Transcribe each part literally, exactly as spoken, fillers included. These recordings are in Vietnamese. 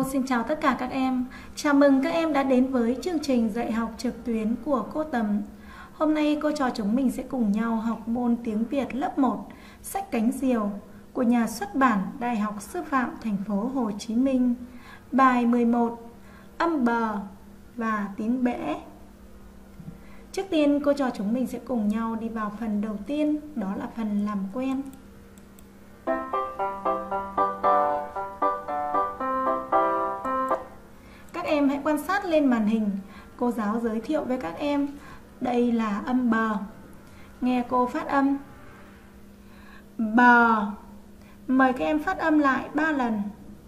xin chào tất cả các em. Chào mừng các em đã đến với chương trình dạy học trực tuyến của cô Tầm. Hôm nay cô trò chúng mình sẽ cùng nhau học môn tiếng Việt lớp một, sách Cánh Diều của nhà xuất bản Đại học Sư phạm Thành phố Hồ Chí Minh. Bài mười một, âm bờ và tiếng bẽ. Trước tiên cô trò chúng mình sẽ cùng nhau đi vào phần đầu tiên, đó là phần làm quen. Các em hãy quan sát lên màn hình, cô giáo giới thiệu với các em. Đây là âm bờ. Nghe cô phát âm. Bờ. Mời các em phát âm lại ba lần.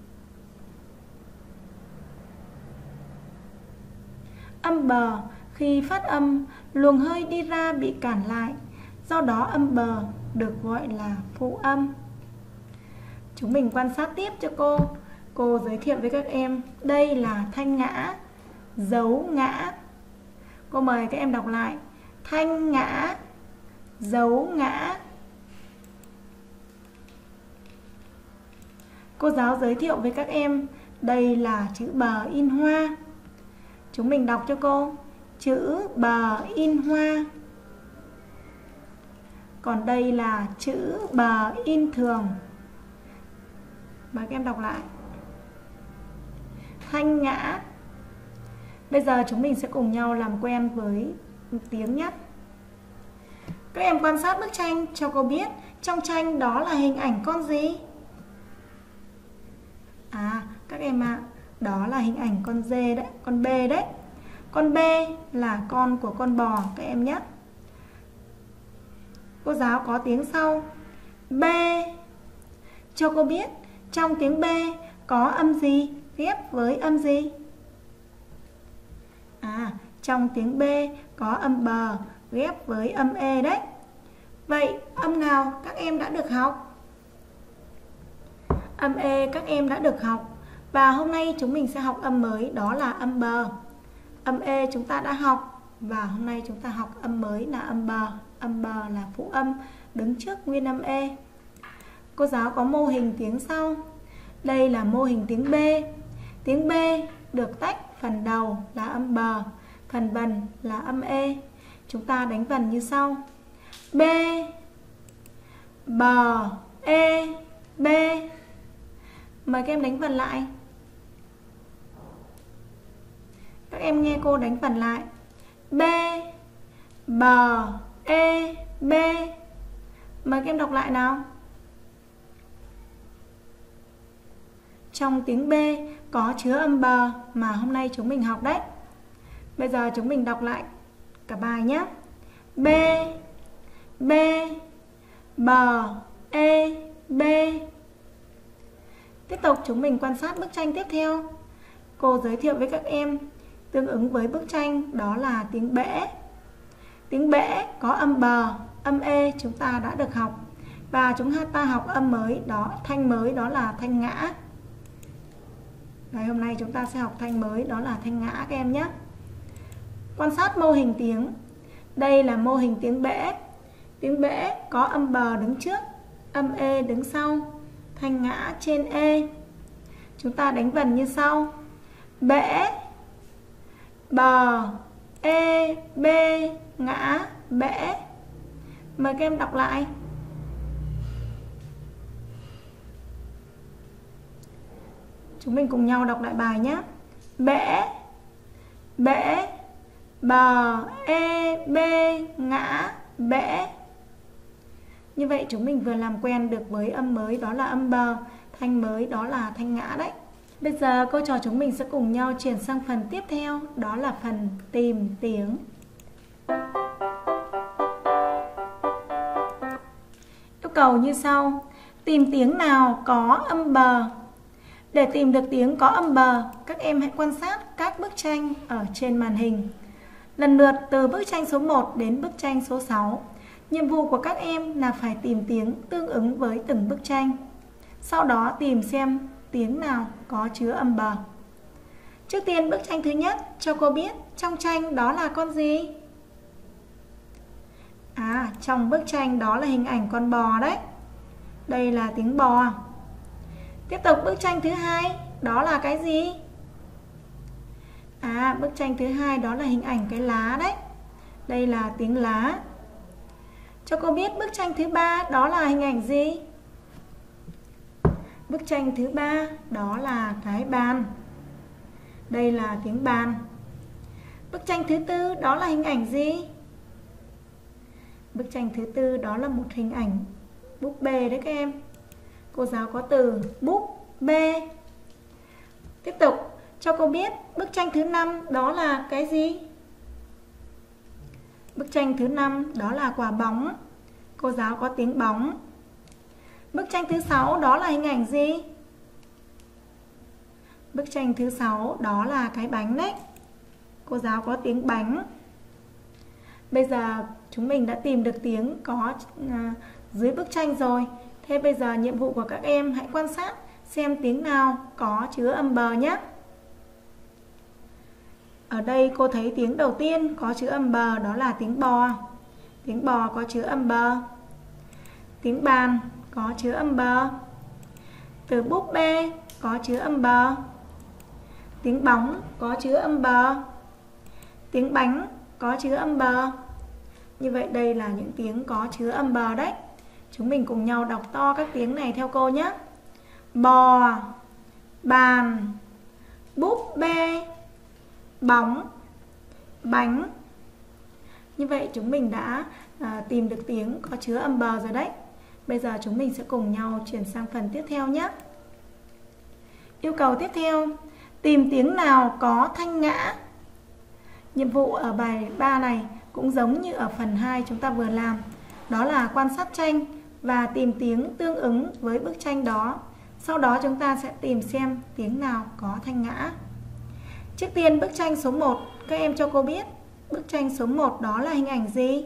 Âm bờ khi phát âm, luồng hơi đi ra bị cản lại, do đó âm bờ được gọi là phụ âm. Chúng mình quan sát tiếp cho cô. Cô giới thiệu với các em, đây là thanh ngã, dấu ngã. Cô mời các em đọc lại. Thanh ngã, dấu ngã. Cô giáo giới thiệu với các em, đây là chữ bờ in hoa. Chúng mình đọc cho cô. Chữ bờ in hoa. Còn đây là chữ bờ in thường. Mời các em đọc lại. Thanh ngã. Bây giờ chúng mình sẽ cùng nhau làm quen với tiếng nhé. Các em quan sát bức tranh cho cô biết trong tranh đó là hình ảnh con gì? À, các em ạ, à, đó là hình ảnh con dê đấy, con bê đấy. Con bê là con của con bò các em nhé. Cô giáo có tiếng sau. Bê. Cho cô biết trong tiếng bê có âm gì ghép với âm gì? À, trong tiếng B có âm bờ ghép với âm E đấy. Vậy âm nào các em đã được học? Âm E các em đã được học. Và hôm nay chúng mình sẽ học âm mới, đó là âm bờ. Âm E chúng ta đã học. Và hôm nay chúng ta học âm mới là âm bờ. Âm bờ là phụ âm đứng trước nguyên âm E. Cô giáo có mô hình tiếng sau. Đây là mô hình tiếng B. Tiếng B được tách phần đầu là âm bờ, phần vần là âm E. Chúng ta đánh vần như sau. B, bờ, E, B. Mời các em đánh vần lại. Các em nghe cô đánh vần lại. B, bờ, E, B. Mời các em đọc lại nào. Trong tiếng B có chứa âm bờ mà hôm nay chúng mình học đấy. Bây giờ chúng mình đọc lại cả bài nhé. B, B, bờ, E, B. Tiếp tục chúng mình quan sát bức tranh tiếp theo. Cô giới thiệu với các em tương ứng với bức tranh đó là tiếng bẽ. Tiếng bẽ có âm bờ, âm E chúng ta đã được học. Và chúng ta học âm mới, đó thanh mới, đó là thanh ngã. Ngày hôm nay chúng ta sẽ học thanh mới, đó là thanh ngã các em nhé. Quan sát mô hình tiếng. Đây là mô hình tiếng bẽ. Tiếng bẽ có âm bờ đứng trước, âm E đứng sau, thanh ngã trên E. Chúng ta đánh vần như sau. Bẽ, bờ, E, B, ngã, bẽ. Mời các em đọc lại. Chúng mình cùng nhau đọc lại bài nhé. Bẽ, bẽ, bờ, E, B, ngã, bẽ. Như vậy chúng mình vừa làm quen được với âm mới, đó là âm bờ, thanh mới, đó là thanh ngã đấy. Bây giờ cô trò chúng mình sẽ cùng nhau chuyển sang phần tiếp theo, đó là phần tìm tiếng. Yêu cầu như sau. Tìm tiếng nào có âm bờ. Để tìm được tiếng có âm bờ, các em hãy quan sát các bức tranh ở trên màn hình. Lần lượt từ bức tranh số một đến bức tranh số sáu. Nhiệm vụ của các em là phải tìm tiếng tương ứng với từng bức tranh. Sau đó tìm xem tiếng nào có chứa âm bờ. Trước tiên bức tranh thứ nhất cho cô biết trong tranh đó là con gì? À, trong bức tranh đó là hình ảnh con bò đấy. Đây là tiếng bò. Tiếp tục bức tranh thứ hai. đó là cái gì? À, bức tranh thứ hai đó là hình ảnh cái lá đấy. Đây là tiếng lá. Cho cô biết bức tranh thứ ba đó là hình ảnh gì? Bức tranh thứ ba đó là cái bàn. Đây là tiếng bàn. Bức tranh thứ tư đó là hình ảnh gì? Bức tranh thứ tư đó là một hình ảnh búp bê đấy các em. Cô giáo có từ búp bê. Tiếp tục cho cô biết bức tranh thứ năm đó là cái gì? Bức tranh thứ năm đó là quả bóng. Cô giáo có tiếng bóng. Bức tranh thứ sáu đó là hình ảnh gì? Bức tranh thứ sáu đó là cái bánh đấy. Cô giáo có tiếng bánh. Bây giờ chúng mình đã tìm được tiếng có à, dưới bức tranh rồi. Thế bây giờ nhiệm vụ của các em hãy quan sát xem tiếng nào có chứa âm bờ nhé. Ở đây cô thấy tiếng đầu tiên có chứa âm bờ đó là tiếng bò. Tiếng bò có chứa âm bờ. Tiếng bàn có chứa âm bờ. Từ búp bê có chứa âm bờ. Tiếng bóng có chứa âm bờ. Tiếng bánh có chứa âm bờ. Như vậy đây là những tiếng có chứa âm bờ đấy. Chúng mình cùng nhau đọc to các tiếng này theo cô nhé. Bò, bàn, búp bê, bóng, bánh. Như vậy chúng mình đã à, tìm được tiếng có chứa âm bờ rồi đấy. Bây giờ chúng mình sẽ cùng nhau chuyển sang phần tiếp theo nhé. Yêu cầu tiếp theo, tìm tiếng nào có thanh ngã. Nhiệm vụ ở bài ba này cũng giống như ở phần hai chúng ta vừa làm. Đó là quan sát tranh và tìm tiếng tương ứng với bức tranh đó. Sau đó chúng ta sẽ tìm xem tiếng nào có thanh ngã. Trước tiên bức tranh số một, các em cho cô biết bức tranh số một đó là hình ảnh gì?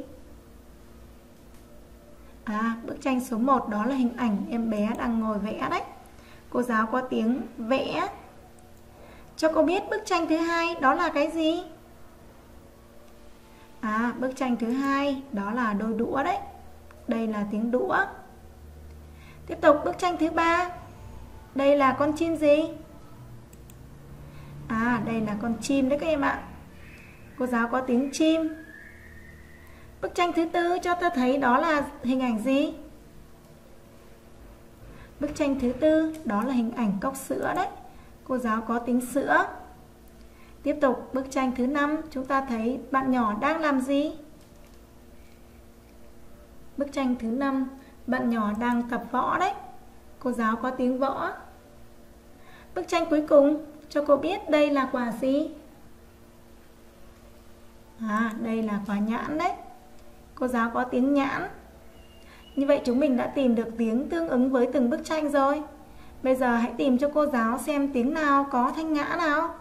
À, bức tranh số một đó là hình ảnh em bé đang ngồi vẽ đấy. Cô giáo có tiếng vẽ. Cho cô biết bức tranh thứ hai đó là cái gì? À, bức tranh thứ hai đó là đôi đũa đấy. Đây là tiếng đũa. Tiếp tục bức tranh thứ ba. Đây là con chim gì? À, đây là con chim đấy các em ạ. Cô giáo có tiếng chim. Bức tranh thứ tư cho ta thấy đó là hình ảnh gì? Bức tranh thứ tư đó là hình ảnh cốc sữa đấy. Cô giáo có tiếng sữa. Tiếp tục bức tranh thứ năm chúng ta thấy bạn nhỏ đang làm gì? Bức tranh thứ năm bạn nhỏ đang tập võ đấy. Cô giáo có tiếng võ. Bức tranh cuối cùng cho cô biết đây là quả gì? À, đây là quả nhãn đấy. Cô giáo có tiếng nhãn. Như vậy chúng mình đã tìm được tiếng tương ứng với từng bức tranh rồi. Bây giờ hãy tìm cho cô giáo xem tiếng nào có thanh ngã nào.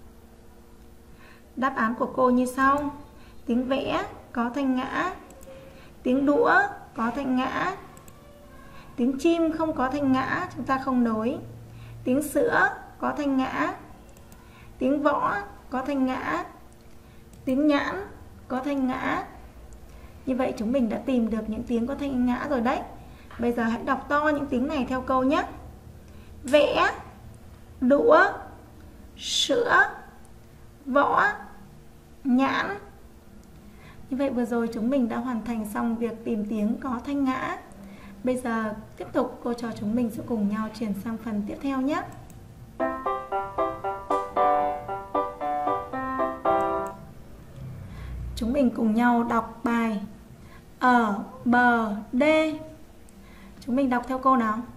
Đáp án của cô như sau. Tiếng vẽ có thanh ngã. Tiếng đũa có thanh ngã. Tiếng chim không có thanh ngã, chúng ta không nối. Tiếng sữa có thanh ngã. Tiếng võ có thanh ngã. Tiếng nhãn có thanh ngã. Như vậy chúng mình đã tìm được những tiếng có thanh ngã rồi đấy. Bây giờ hãy đọc to những tiếng này theo câu nhé. Vẽ, đũa, sữa, võ, nhãn. Như vậy vừa rồi chúng mình đã hoàn thành xong việc tìm tiếng có thanh ngã. Bây giờ tiếp tục cô trò chúng mình sẽ cùng nhau chuyển sang phần tiếp theo nhé. Chúng mình cùng nhau đọc bài ở bờ đê. Chúng mình đọc theo cô nào.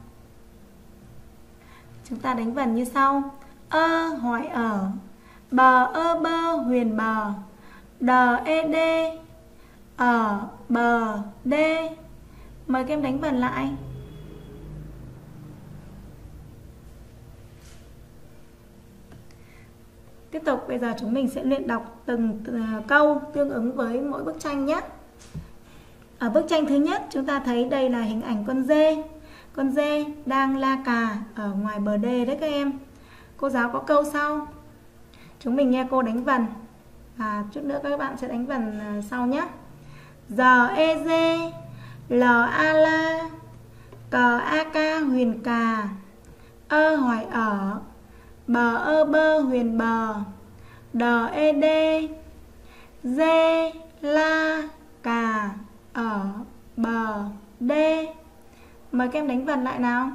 Chúng ta đánh vần như sau. Ơ hỏi ở, bờ ơ bơ huyền bờ, đờ ê đê, ở bờ đê. Mời các em đánh vần lại. Tiếp tục bây giờ chúng mình sẽ luyện đọc từng câu tương ứng với mỗi bức tranh nhé. Ở bức tranh thứ nhất chúng ta thấy đây là hình ảnh con dê. Con dê đang la cà ở ngoài bờ đê đấy các em. Cô giáo có câu sau. Chúng mình nghe cô đánh vần. Và chút nữa các bạn sẽ đánh vần sau nhé. Giờ e dê, l a la, cờ a ca huyền cà, ơ hỏi ở, bờ ơ bơ huyền bờ, đờ ê đê, dê la cà ở bờ đê. Mời các em đánh vần lại nào.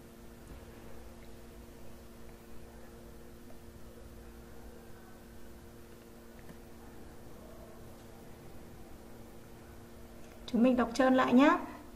Chúng mình đọc trơn lại nhé.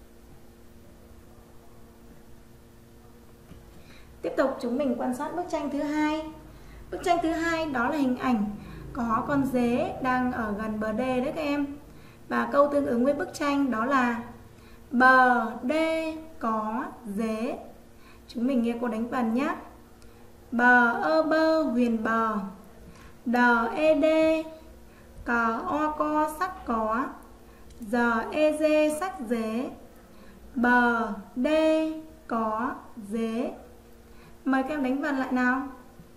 Tiếp tục chúng mình quan sát bức tranh thứ hai. Bức tranh thứ hai đó là hình ảnh có con dế đang ở gần bờ đê đấy các em. Và câu tương ứng với bức tranh đó là bờ đê có dế. Chúng mình nghe cô đánh vần nhé. Bờ ơ bơ huyền bờ, đờ ê đê, cờ o co sắc có, giờ ê dê sắc dế, bờ đê có dế. Mời các em đánh vần lại nào.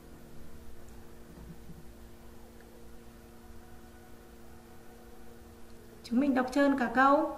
Chúng mình đọc trơn cả câu.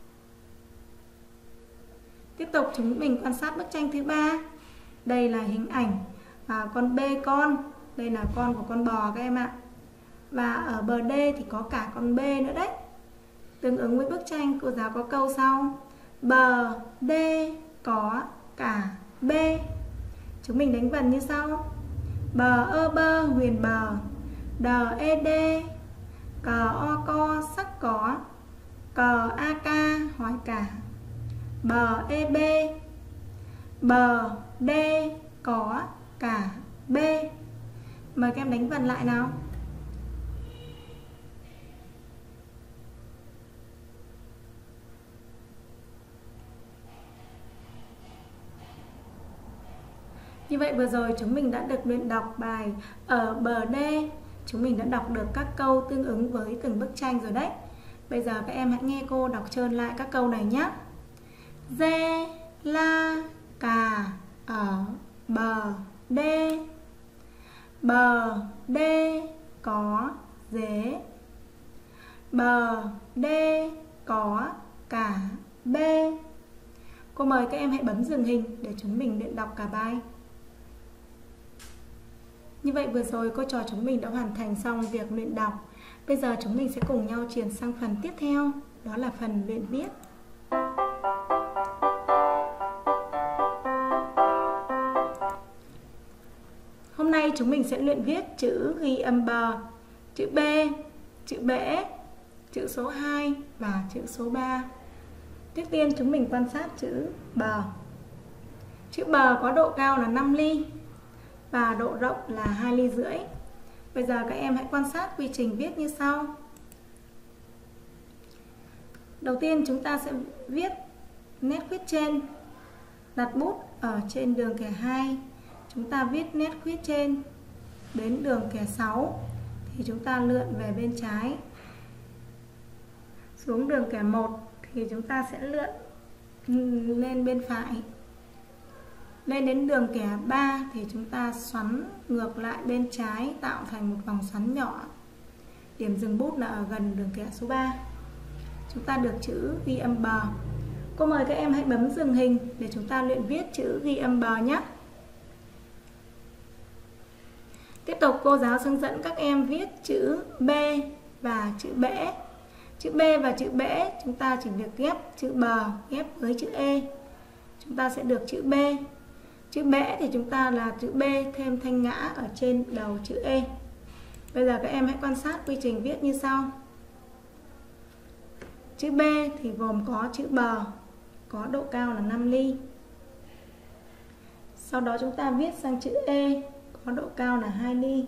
Tiếp tục chúng mình quan sát bức tranh thứ ba. Đây là hình ảnh à, con bê con. Đây là con của con bò các em ạ. Và ở bờ đê thì có cả con bê nữa đấy. Tương ứng với bức tranh, cô giáo có câu sau: bờ đê có cả bê. Chúng mình đánh vần như sau: bờ ơ bơ huyền bờ, đờ ê đê, cờ o co sắc có, cờ a ca hỏi cả, bờ ê bê, bờ đê có cả bê. Mời các em đánh vần lại nào. Như vậy vừa rồi chúng mình đã được luyện đọc bài ở bờ đê. Chúng mình đã đọc được các câu tương ứng với từng bức tranh rồi đấy. Bây giờ các em hãy nghe cô đọc trơn lại các câu này nhé. Dê la cà ở bờ đê, bờ đê có dế, bờ đê có cả bê. Cô mời các em hãy bấm dừng hình để chúng mình luyện đọc cả bài. Như vậy vừa rồi cô trò chúng mình đã hoàn thành xong việc luyện đọc. Bây giờ chúng mình sẽ cùng nhau chuyển sang phần tiếp theo, đó là phần luyện viết. Hôm nay chúng mình sẽ luyện viết chữ ghi âm bờ, chữ B, chữ bẽ, chữ số hai và chữ số ba. Trước tiên chúng mình quan sát chữ bờ. Chữ bờ có độ cao là năm ly và độ rộng là hai ly rưỡi. Bây giờ các em hãy quan sát quy trình viết như sau. Đầu tiên chúng ta sẽ viết nét khuyết trên. Đặt bút ở trên đường kẻ hai, chúng ta viết nét khuyết trên. Đến đường kẻ sáu thì chúng ta lượn về bên trái. Xuống đường kẻ một thì chúng ta sẽ lượn lên bên phải. Lên đến đường kẻ ba thì chúng ta xoắn ngược lại bên trái, tạo thành một vòng xoắn nhỏ. Điểm dừng bút là ở gần đường kẻ số ba. Chúng ta được chữ ghi âm bờ. Cô mời các em hãy bấm dừng hình để chúng ta luyện viết chữ ghi âm bờ nhé. Tiếp tục cô giáo hướng dẫn các em viết chữ B và chữ bẽ. Chữ B và chữ bẽ chúng ta chỉ việc ghép chữ bờ ghép với chữ E. Chúng ta sẽ được chữ B. Chữ bẽ thì chúng ta là chữ B thêm thanh ngã ở trên đầu chữ E. Bây giờ các em hãy quan sát quy trình viết như sau. Chữ B thì gồm có chữ bờ, có độ cao là năm ly. Sau đó chúng ta viết sang chữ E, có độ cao là hai ly.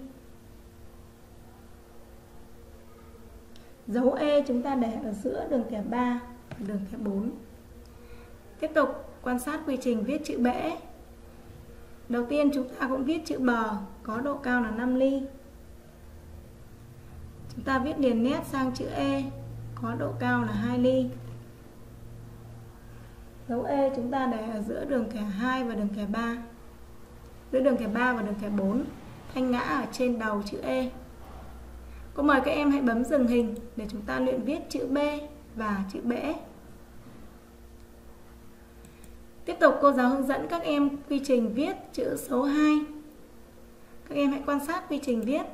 Dấu E chúng ta để ở giữa đường kẻ ba và đường kẻ bốn. Tiếp tục quan sát quy trình viết chữ bẽ. Đầu tiên chúng ta cũng viết chữ bờ, có độ cao là năm ly. Chúng ta viết liền nét sang chữ E, có độ cao là hai ly. Dấu E chúng ta để ở giữa đường kẻ hai và đường kẻ ba. Giữa đường kẻ ba và đường kẻ bốn, thanh ngã ở trên đầu chữ E. Cô mời các em hãy bấm dừng hình để chúng ta luyện viết chữ B và chữ bẽ. Tiếp tục cô giáo hướng dẫn các em quy trình viết chữ số hai. Các em hãy quan sát quy trình viết.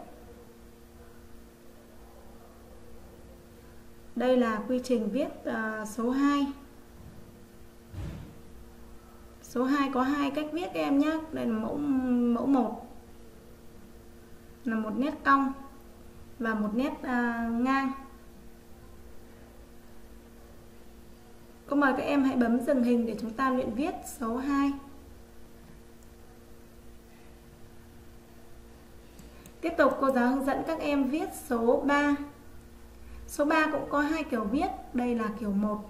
Đây là quy trình viết uh, số hai. Số hai có hai cách viết các em nhé. Đây là mẫu mẫu một. Là một nét cong và một nét uh, ngang. Cô mời các em hãy bấm dừng hình để chúng ta luyện viết số hai. Tiếp tục cô giáo hướng dẫn các em viết số ba. Số ba cũng có hai kiểu viết, đây là kiểu một.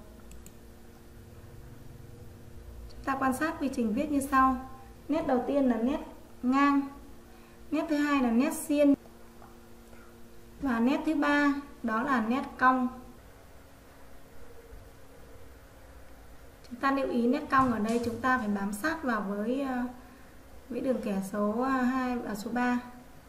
Chúng ta quan sát quy trình viết như sau. Nét đầu tiên là nét ngang, nét thứ hai là nét xiên, và nét thứ ba đó là nét cong. Chúng ta lưu ý nét cong ở đây chúng ta phải bám sát vào với với đường kẻ số hai và số ba.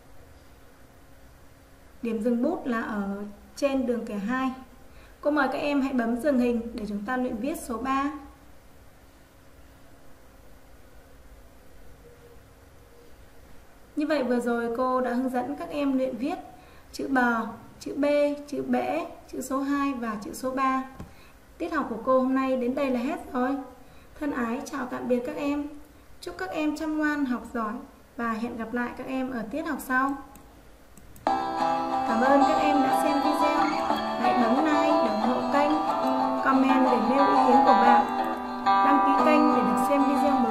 Điểm dừng bút là ở trên đường kẻ hai. Cô mời các em hãy bấm dừng hình để chúng ta luyện viết số ba. Như vậy vừa rồi cô đã hướng dẫn các em luyện viết chữ bờ, chữ B, chữ bẽ, chữ số hai và chữ số ba. Tiết học của cô hôm nay đến đây là hết rồi. Thân ái chào tạm biệt các em. Chúc các em chăm ngoan học giỏi và hẹn gặp lại các em ở tiết học sau. Cảm ơn các em đã xem video. Hãy bấm like để ủng hộ kênh, comment để nêu ý kiến của bạn, đăng ký kênh để được xem video mới.